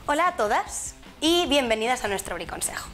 Hola a todas y bienvenidas a nuestro Briconsejo.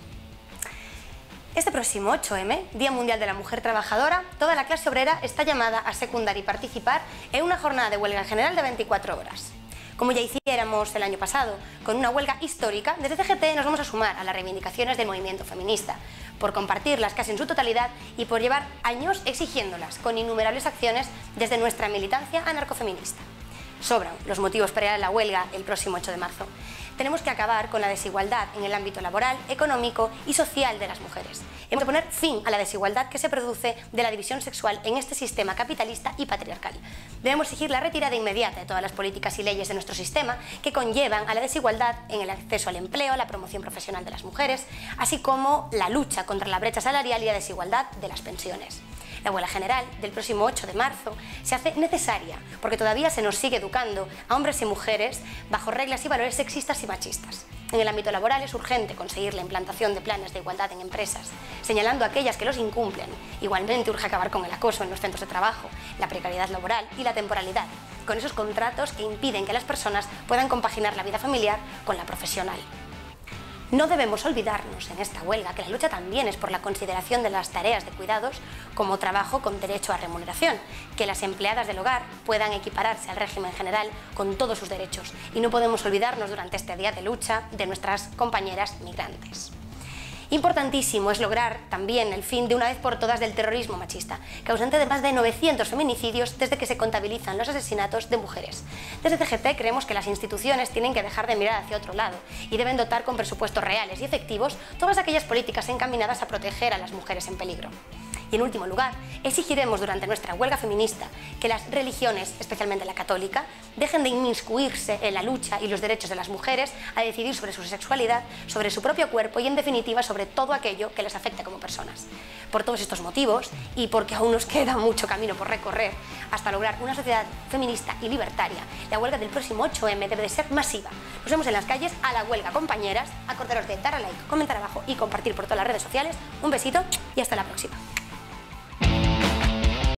Este próximo 8M, Día Mundial de la Mujer Trabajadora, toda la clase obrera está llamada a secundar y participar en una jornada de huelga general de 24 horas. Como ya hiciéramos el año pasado, con una huelga histórica, desde CGT nos vamos a sumar a las reivindicaciones del movimiento feminista, por compartirlas casi en su totalidad y por llevar años exigiéndolas, con innumerables acciones desde nuestra militancia anarcofeminista. Sobran los motivos para ir a la huelga el próximo 8 de marzo. Tenemos que acabar con la desigualdad en el ámbito laboral, económico y social de las mujeres. Hemos de poner fin a la desigualdad que se produce de la división sexual en este sistema capitalista y patriarcal. Debemos exigir la retirada inmediata de todas las políticas y leyes de nuestro sistema que conllevan a la desigualdad en el acceso al empleo, la promoción profesional de las mujeres, así como la lucha contra la brecha salarial y la desigualdad de las pensiones. La huelga general del próximo 8 de marzo se hace necesaria porque todavía se nos sigue educando a hombres y mujeres bajo reglas y valores sexistas y machistas. En el ámbito laboral es urgente conseguir la implantación de planes de igualdad en empresas, señalando a aquellas que los incumplen. Igualmente urge acabar con el acoso en los centros de trabajo, la precariedad laboral y la temporalidad, con esos contratos que impiden que las personas puedan compaginar la vida familiar con la profesional. No debemos olvidarnos en esta huelga que la lucha también es por la consideración de las tareas de cuidados como trabajo con derecho a remuneración, que las empleadas del hogar puedan equipararse al régimen general con todos sus derechos. Y no podemos olvidarnos durante este día de lucha de nuestras compañeras migrantes. Importantísimo es lograr también el fin de una vez por todas del terrorismo machista, causante de más de 900 feminicidios desde que se contabilizan los asesinatos de mujeres. Desde CGT creemos que las instituciones tienen que dejar de mirar hacia otro lado y deben dotar con presupuestos reales y efectivos todas aquellas políticas encaminadas a proteger a las mujeres en peligro. Y en último lugar, exigiremos durante nuestra huelga feminista que las religiones, especialmente la católica, dejen de inmiscuirse en la lucha y los derechos de las mujeres a decidir sobre su sexualidad, sobre su propio cuerpo y, en definitiva, sobre todo aquello que les afecta como personas. Por todos estos motivos, y porque aún nos queda mucho camino por recorrer hasta lograr una sociedad feminista y libertaria, la huelga del próximo 8M debe de ser masiva. Nos vemos en las calles a la huelga, compañeras. Acordaros de dar a like, comentar abajo y compartir por todas las redes sociales. Un besito y hasta la próxima.